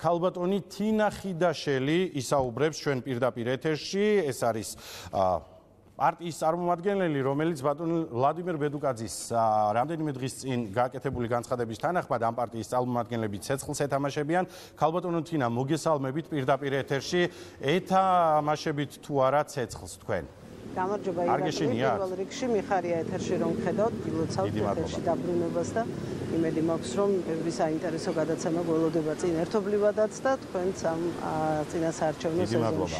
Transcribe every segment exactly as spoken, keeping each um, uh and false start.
ქალბატონი თინა ხიდაშელი ისაუბრებს ჩვენ პირდაპირ ეთერში. ეს არის პარტიის წარმომადგენელი, რომელიც ბატონ ვლადიმერ ბედუკაძის რამდენიმე დღის წინ გააკეთებული განცხადების თანახმად ამ პარტიის წარმომადგენლები ცეცხლს ეთამაშებიან. ქალბატონო თინა, მოგესალმებით პირდაპირ ეთერში. ეთამაშებით თუ არა ცეცხლს თქვენ? გამარჯობა ირაკლი, პირველ რიგში მიხარია ეთერში რომ ხედავთ, გილოცავთ ეთერში დაბრუნებას და იმედი მაქვს რომ ბევრი საინტერესო გადაცემა გველოდება წინ ერთობლივადაც და თქვენც ამ წინასაარჩევნო სეზონში.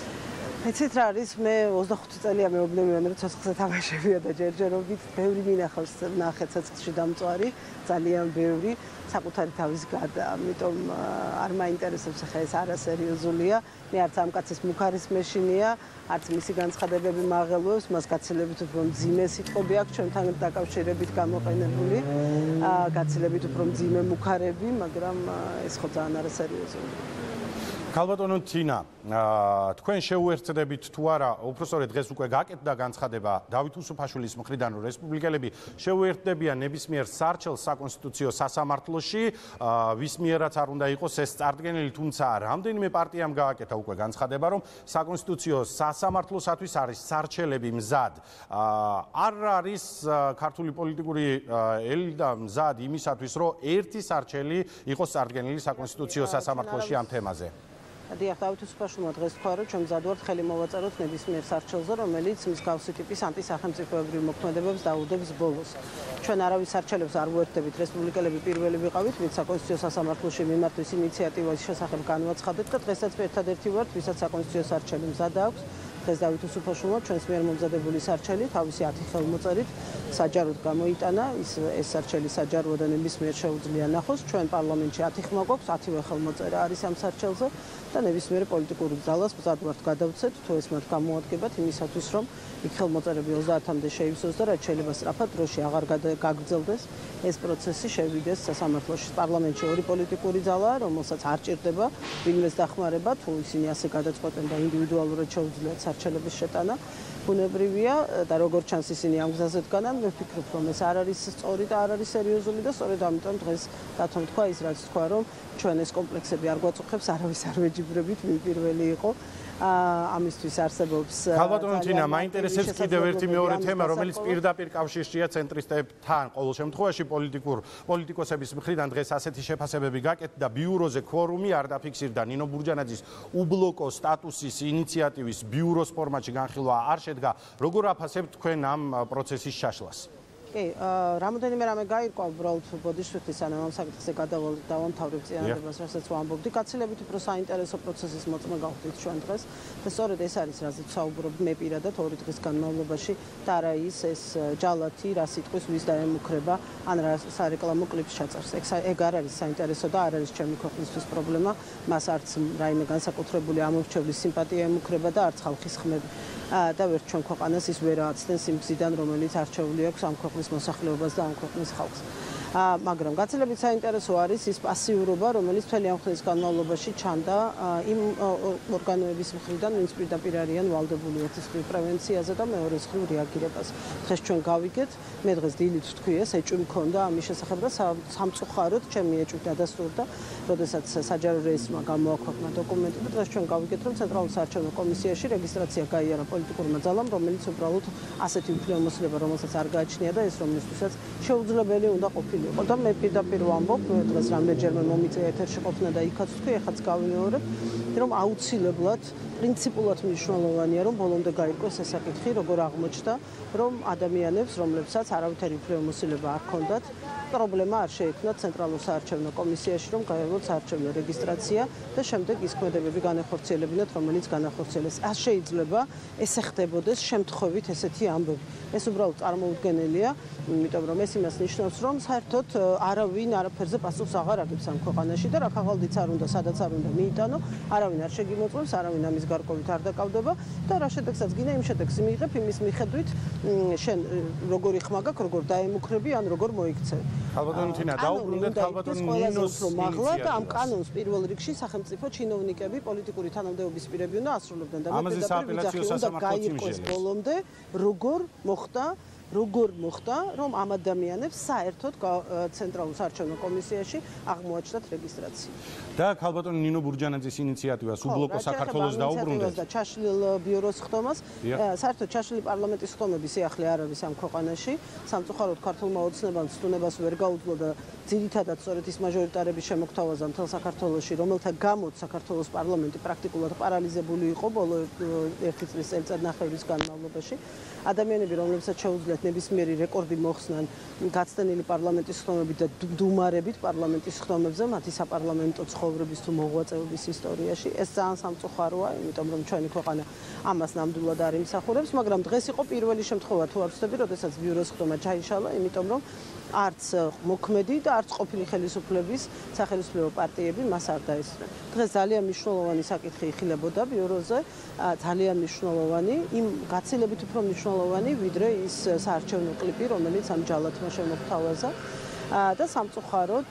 იცით რა არის, მე ოცდახუთი წელია მეუბნებიან რომ ცეცხლს ეთამაშებია და ჯერჯერობით ბევრი მინახავს ნახე ცეცხლში დამწვარი, ძალიან ბევრი საკუთარი თავის გარდა, ამიტომ არ მაინტერესებს ახლა ეს არასერიოზულია. მე არც ამ კაცის მუქარის მეშინია, არც მისი განცხადებები მაღელვებს, მას გაცილებით უფრო მძიმე სიტყვები აქვს ჩვენთან დაკავშირებით გამოყენებული, გაცილებით უფრო მძიმე მუქარები, მაგრამ ეს ხო ძალიან არასერიოზულია. ქალბატონო თინა, თქვენ შეუერთდებით თუ არა, უпростоრე დღეს უკვე გაკეთდა განცხადება დავით უსუფაშვილის მხრიდან, რომ რესპუბლიკელები შეუერთდებიან ნებისმიერ სარჩელს საკონსტიტუციო სასამართლოში, ვის მიერაც არ უნდა იყოს ეს წარდგენილი, თუმცა რამდენიმე პარტიამ გააკეთა უკვე განცხადება, რომ საკონსტიტუციო სასამართლოსათვის არის სარჩელები მზად. არ არის ქართული პოლიტიკური ელიტა მზად იმისათვის, რომ ერთი სარჩელი იყოს წარდგენილი საკონსტიტუციო სასამართლოში ამ თემაზე. დიახ, დავით უსუფაშვილმა დღეს თქვა, რომ ჩვენ მზად ვართ ხელი მოვაწეროთ ნებისმიერ სარჩელზე, რომელიც მსგავსი ტიპის ანტისახელმწიფოებრივ მოქმედებებს დაუდევს ბოლოს. ჩვენ არავის სარჩელებს არ ვუერთდებით, რესპუბლიკელები პირველი ვიყავით, ვინც საკონსტიტუციო სასამართლოში მიმართვის ინიციატივის შესახებ განვაცხადეთ და დღესაც ერთადერთი ვართ, ვისაც საკონსტიტუციო სარჩელი მზად აქვს. დღეს დავით უსუფაშვილმა ჩვენს მიერ მომზადებული სარჩელი თავისი ათი ხელმოწერით საჯაროდ გამოიტანა, ის ეს სარჩელი საჯაროა და ნებისმიერ შეუძლია ნახოს. ჩვენ პარლამენტში ათი ხმა გვაქვს, ათივე ხელმოწერა არის ამ სარჩელზე და ნებისმიერ პოლიტიკური ძალას მზად ვართ გადავცეთ, თუ ეს მათ გამოადგებათ იმისათვის, რომ იქ ხელმოწერები ოცდაათამდე შეივსოს და რაც შეიძლება სწრაფად დროში აღარ გაგრძელდეს ეს პროცესი, შევიდეს სასამართლოში. პარლამენტში ორი პოლიტიკური ძალაა, რომელსაც არ ჭირდება ვინმეს დახმარება, თუ ისინი ასე გადაწყვეტენ და ინდივიდუალურად შეუძლიათ სარჩელების შეტანა. ბუნებრივია და როგორც ჩანს ისინი ამ გზაზე დგანან, მე ვფიქრობ, რომ ეს არ არის სწორი და არ არის სერიოზული და სწორედ ამიტომ დღეს დათომ თქვა ის, რაც თქვა, რომ ჩვენ ეს კომპლექსები არ გვაწუხებს, არავის არ ვეჯიბრებით, ვინ პირველი იყო. ამისთვის არსებობს ქალბატონო თინა, მაინტერესებს კიდევ ერთი მეორე თემა, რომელიც პირდაპირ კავშირშია ცენტრისტებთან. ყოველ შემთხვევაში პოლიტიკურ პოლიტიკოსების მხრიდან დღეს ასეთი შეფასებები გაკეთდა, ბიუროზე kvორუმი არ დაფიქსირდა, ნინო ბურჯანაძის უბლოკო სტატუსის ინიციატივის ბიუროს ფორმატში განხილვა არ შედგა. როგორ აფასებთ თქვენ ამ პროცესის შაშლას? კი, რამოდენიმე რამე გაირკვა, უბრალოდ ბოდიშვილი სანამ ამ საკითხზე გადავალთ და დავამთავრებ წინადადებას, რასაც ვამბობდი, გაცილებით უფრო საინტერესო პროცესის მოწმე გავხდით ჩვენ დღეს და სწორედ ეს არის, რაზეც ვსაუბრობ მე პირადად ორი დღის განმავლობაში და არა ის ეს ჯალათი, რა სიტყვის ვის დაემუქრება, ან რა სარეკლამო კლიპს ჩაწერს. ეგ არ არის საინტერესო და არ არის ჩემი ქვეყნისთვის პრობლემა, მას არც რაიმე განსაკუთრებული ამორჩევლის სიმპათია ემუქრება და არც ხალხის ხმები. და ვერც ჩვენ ქვეყანას ის ვერ ააცდენს იმ გზიდან, რომელიც არჩეული აქვს ამ ქვეყნის მოსახლეობას და ამ ქვეყნის ხალხს. მაგრამ გაცილებით საინტერესო არის ის პასიურობა, რომელიც მთელი ამ ხნის განმავლობაში ჩანდა იმ ორგანოების მხრიდან, ვინც პირდაპირ არიან ვალდებული ერთის მხრივ პრევენციაზე და მეორეს მხრივ რეაგირებას. დღეს ჩვენ გავიგეთ, მე დღეს დილით ვთქვი ეს, ეჭვი მქონდა ამის შესახებ და სამწუხაროდ ჩემი ეჭვი დადასტურდა, როდესაც საჯარო რეისმა გამოაქვეყნა დოკუმენტი და დღეს ჩვენ გავიგეთ, რომ ცენტრალურ საარჩევნო კომისიაში რეგისტრაცია გაიარა პოლიტიკურმა ძალამ, რომელიც უბრალოდ ასეთი უფლებამოსილება, რომელსაც არ გააჩნია და ეს რომლისთვისაც შეუძლებელი უნდა ყოფილიყო. და მე პირდაპირ ვამბობ, დღეს რამდენჯერმე მომიწია ეთერში ყოფნა და იქაც თქვი, ეხაც გავიმეორებ, რომ აუცილებლად პრინციპულად მნიშვნელოვანია, რომ ბოლომდე გაირკვეს ეს საკითხი, როგორ აღმოჩნდა, რომ ადამიანებს, რომლებსაც არავითარი უფლებამოსილება არ ჰქონდათ, პრობლემა არ შეექმნათ ცენტრალურ საარჩევნო კომისიაში, რომ გაევლოთ საარჩევნო რეგისტრაცია და შემდეგ ის ქმედებები განახორციელებინათ, რომელიც განახორციელეს. არ შეიძლება ესე ხდებოდეს შემთხვევით ესეთი ამბები. ეს უბრალოდ წარმოუდგენელია, იმიტომ რომ ეს იმას ნიშნავს, რომ საერთოდ არავინ არაფერზე პასუხს აღარ აგებს ამ ქვეყანაში და რა ქაღალდიც არ უნდა, სადაც არ უნდა მიიტანო, არავინ არ შეგიმოწმებს, არავინ ამის გარკვევით არ დაკავდება და რა შედეგსაც გინდა, იმ შედეგს მიიღებ იმის მიხედვით, შენ როგორი ხმა გაქვს, როგორ დაემუქრები ან როგორ მოიქცევი. ქალბატონო თინა, დაუბრუნდეთ ქალბატონ ნინოს მაღლა და ამ კანონს პირველ რიგში სახელმწიფო ჩინოვნიკები, პოლიტიკური თანამდებობის პირები უნდა ასრულებდნენ და მე პირდაპირ ვიძახი, უნდა გაირკვეს ბოლომდე, როგორ მოხდა როგორ მოხდა, რომ ამ ადამიანებს საერთოდ ცენტრალურ საარჩევნო კომისიაში აღმოაჩნდათ რეგისტრაცია. და ქალბატონი ნინო ბურჯანაძის ინიციატივა სუბლოკო საქართველოს დაუბრუნდეთ. და ჩაშლილ ბიუროს ხდომას, საერთოდ ჩაშლილი პარლამენტის ხდომების სიახლე არ არის ამ ქვეყანაში. სამწუხაროდ ქართულმა ოცნებამ ცდუნებას ვერ გაუძლო და ძირითადად სწორედ ის მაჟორიტარების შემოგთავაზა მთელ საქართველოში, რომელთა გამოც საქართველოს პარლამენტი პრაქტიკულად პარალიზებული იყო ბოლო ერთი წლის წელიწადნახევრის განმავლობაში. ადამიანები, რომლებსაც შეუძლიათ ნებისმიერი რეკორდი მოხსნან გაცდენილი პარლამენტის ხდომებით და დუმარებით პარლამენტის ხდომებზე, მათი საპარლამენტო ცხოვრების თუ მოღვაწეობის ისტორიაში, ეს ძალიან სამწუხაროა, იმიტომ რომ ჩვენი ქვეყანა ამას ნამდვილად არ იმსახურებს, მაგრამ დღეს იყო პირველი შემთხვევა თუ არ ვცდები, როდესაც ბიუროს ხდომა ჩაიშალა, იმიტომ რომ არც მოქმედი და არც ყოფილი ხელისუფლების სახელმწიფო პარტიები მას არ დაესწრნენ. დღეს ძალიან მნიშვნელოვანი საკითხი იხილებოდა ბიუროზე, ძალიან მნიშვნელოვანი, იმ გაცილებით უფრო მნიშვნელოვანი, ვიდრე ის საარჩევნო კლიპი, რომელიც ამ ჯალათმა შემოგთავაზა. და სამწუხაროდ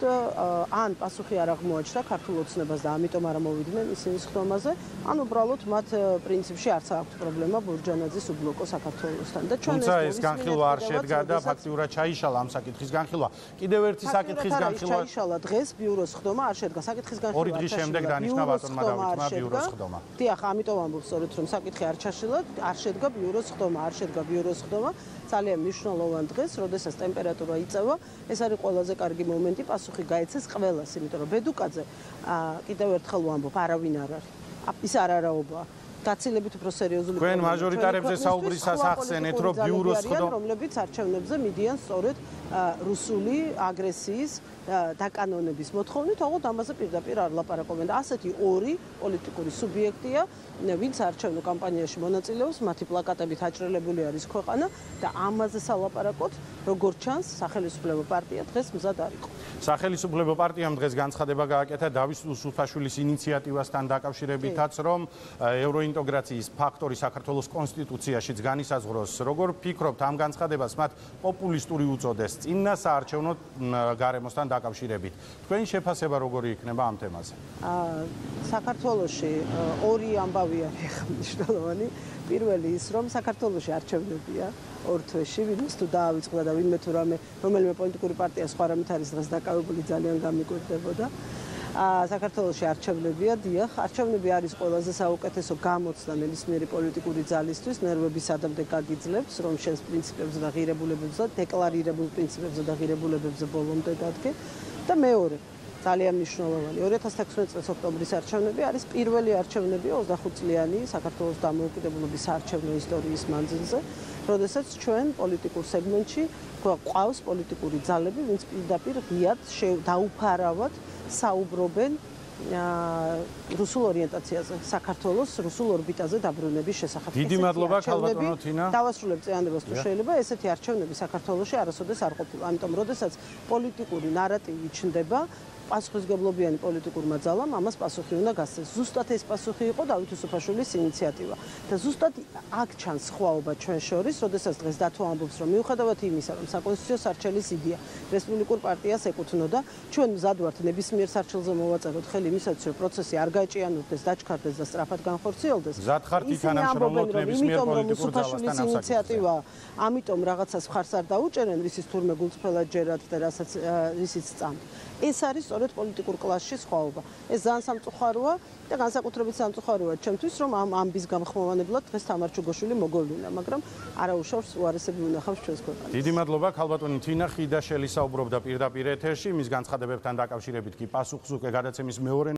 ან პასუხი არ აღმოაჩნდა ქართულ ოცნებას და ამიტომ არ მოვიდნენ ისინი ხდომაზე, ან უბრალოდ მათ პრინციპში არც აქვს პრობლემა ბურჯანაძის უბლოკო საქართველოსთან და ჩვენ თუმცა ეს განხილვა არ შედგა და ფაქტიურად ჩაიშალა ამ საკითხის განხილვა. კიდევ ერთი საკითხის განხილვა ჩაიშალა დღეს ბიუროს ხდომა არ შედგა საკითხის განხილვა. ორი დღის შემდეგ დანიშნა ბატონმა დავითმა ბიუროს ხდომა. დიახ, ამიტომ ამბობ სწორედ რომ საკითხი არ ჩაშილა, არ შედგა ბიუროს ხდომა, არ შედგა ბიუროს ხდომა. ძალიან მნიშვნელოვანი დღეს, როდესაც ტემპერატურა იწევა, ეს არის ყველაზე კარგი მომენტი პასუხი გაეცეს ყველას, იმიტომ რომ ბედუკაძე კიდევ ერთხელ ვამბობ, არავინ არ არის. ის არ არაობაა. გაცილებით უფრო სერიოზული პრობლემა. თქვენ მაჟორიტარებზე საუბრის ასახსენეთ, რომ ბიუროს ხდომა, რომლებიც არჩევნებზე მიდიან სწორედ რუსული აგრესიის დაკანონების მოთხოვნით, თუმცა ამაზე პირდაპირ არ ლაპარაკობენ და ასეთი ორი პოლიტიკური სუბიექტია, ვინც არჩევნო კამპანიაში მონაწილეობს, მათი პლაკატებით აჭრელებული არის ქვეყანა და ამაზე სალაპარაკოთ, როგორც ჩანს, სახელმწიფო პარტია დღეს მზად არ იყო. სახელმწიფო პარტიამ დღეს განცხადება გააკეთა დავით უსუფაშვილის ინიციატივასთან დაკავშირებითაც, რომ ევროინტეგრაციის ფაქტორი საქართველოს კონსტიტუციაშიც განისაზღვროს. როგორ ფიქრობთ ამ განცხადებას მათ პოპულისტური უწოდეს წინა საარჩევნო გარემოსთან დაკავშირებით? თქვენი შეფასება როგორი იქნება ამ თემაზე? საქართველოში ორი ამბავი არის მნიშვნელოვანი. პირველი ის, რომ საქართველოში არჩევნებია ორ თვეში, ვინმეს თუ დაავიწყდა და ვინმე თუ რამე რომელიმე პოლიტიკური პარტია სხვა რამით არის დღეს დაკავებული, ძალიან გამიკვირდებოდა. საქართველოში არჩევნებია, დიახ, არჩევნები არის ყველაზე საუკეთესო გამოცდა ნებისმიერი პოლიტიკური ძალისთვის, ნერვების ადამდე გაგიძლებს, რომ შენს პრინციპებზე და ღირებულებებზე, დეკლარირებულ პრინციპებზე და ღირებულებებზე ბოლომდე დადგე. და მეორე, ძალიან მნიშვნელოვანი, ორი ათას თექვსმეტი წლის ოქტომბრის არჩევნები არის პირველი არჩევნები ოცდახუთ წლიანი საქართველოს დამოუკიდებლობის საარჩევნო ისტორიის მანძილზე, როდესაც ჩვენ პოლიტიკურ სეგმენტში გვყავს პოლიტიკური ძალები, ვინც პირდაპირ ღიად დაუფარავად საუბრობენ რუსულ ორიენტაციაზე, საქართველოს რუსულ ორბიტაზე დაბრუნების შესახებ. დიდი მადლობა ქალბატონო თინა. დავასრულებ წინადებას თუ შეიძლება, ესეთი არჩევნები საქართველოში არასოდეს არ ყოფილა. ამიტომ, როდესაც პოლიტიკური ნარატივი ჩნდება, პასუხისგებლობიანი პოლიტიკურმა ძალამ ამას პასუხი უნდა გასცეს. ზუსტად ეს პასუხი იყო დავით უსუფაშვილის ინიციატივა. და ზუსტად აქ ჩანს სხვაობა ჩვენ შორის, როდესაც დღეს დათო ამბობს, რომ მიუხედავად იმისა, რომ საკონსტიტუციო სარჩელის იდეა რესპუბლიკურ პარტიას ეკუთვნოდა, ჩვენ მზად ვართ ნებისმიერ სარჩელზე მოვაწეროთ ხელი იმისათვის, რომ პროცესი არ გაეჭიანურდეს, დაჩქარდეს და სწრაფად განხორციელდეს. მზად ხართ ითანამშრომლოთ ნებისმიერ პოლიტიკურ ძალასთან ამ ინიციატივა, ამიტომ რაღაცას მხარს არ დაუჭერენ, რისიც თურმე გულწრფელად ჯერათ და რასაც რისიც წამთ. ეს არის სწორედ პოლიტიკურ კლასში სხვაობა. ეს ძალიან სამწუხაროა და განსაკუთრებით სამწუხაროა ჩემთვის, რომ ამ ამბის გამხმოვანებლად დღეს თამარ ჩუგოშვილი მოგოვლინა, მაგრამ არაუშავს უარესები უნახავს ჩვენს ქვეყანას. დიდი მადლობა ქალბატონი თინა ხიდაშელი საუბრობდა პირდაპირ ეთერში, მის განცხადებებთან დაკავშირებით კი პასუხს უკვე გადაცემის მეორე